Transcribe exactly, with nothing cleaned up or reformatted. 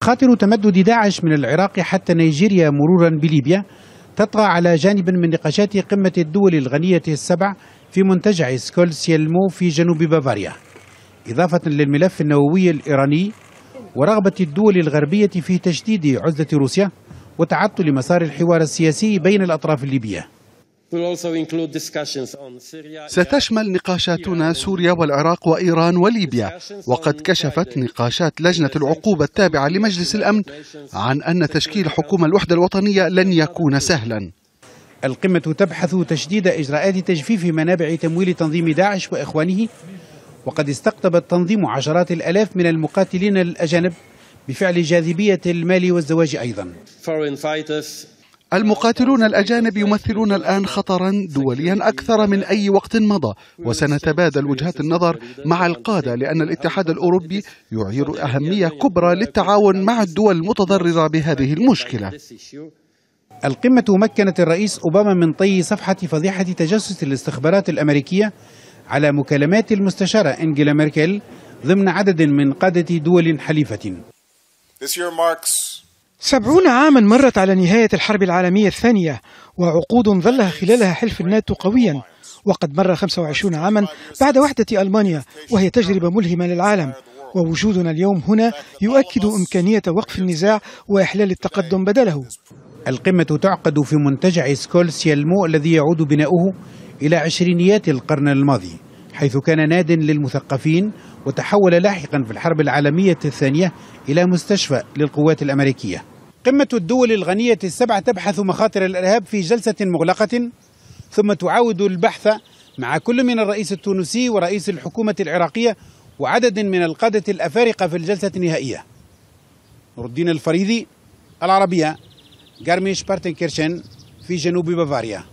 خاطر تمدد داعش من العراق حتى نيجيريا مرورا بليبيا تطغى على جانب من نقاشات قمة الدول الغنية السبع في منتجع سكول سيلمو في جنوب بافاريا، إضافة للملف النووي الإيراني ورغبة الدول الغربية في تجديد عزلة روسيا وتعطل مسار الحوار السياسي بين الأطراف الليبية. ستشمل نقاشاتنا سوريا والعراق وإيران وليبيا، وقد كشفت نقاشات لجنة العقوبة التابعة لمجلس الأمن عن أن تشكيل حكومة الوحدة الوطنية لن يكون سهلا. القمة تبحث تشديد إجراءات تجفيف منابع تمويل تنظيم داعش وإخوانه، وقد استقطب التنظيم عشرات الآلاف من المقاتلين الأجانب بفعل جاذبية المال والزواج أيضا. المقاتلون الأجانب يمثلون الآن خطرا دوليا أكثر من أي وقت مضى، وسنتبادل وجهات النظر مع القادة لأن الاتحاد الأوروبي يعير أهمية كبرى للتعاون مع الدول المتضررة بهذه المشكلة. القمة مكنت الرئيس أوباما من طي صفحة فضيحة تجسس الاستخبارات الأمريكية على مكالمات المستشارة إنجيلا ميركل ضمن عدد من قادة دول حليفة. سبعون عاما مرت على نهاية الحرب العالمية الثانية، وعقود ظلها خلالها حلف الناتو قويا، وقد مر خمسة وعشرين عاما بعد وحدة ألمانيا وهي تجربة ملهمة للعالم، ووجودنا اليوم هنا يؤكد إمكانية وقف النزاع وإحلال التقدم بدله. القمة تعقد في منتجع سكول سيلمو الذي يعود بناؤه إلى عشرينيات القرن الماضي، حيث كان ناد للمثقفين وتحول لاحقا في الحرب العالمية الثانية إلى مستشفى للقوات الأمريكية. قمة الدول الغنية السبع تبحث مخاطر الإرهاب في جلسة مغلقة، ثم تعاود البحث مع كل من الرئيس التونسي ورئيس الحكومة العراقية وعدد من القادة الأفارقة في الجلسة النهائية. نور الدين الفريدي، العربية، غارميش بارتنكيرشن في جنوب بافاريا.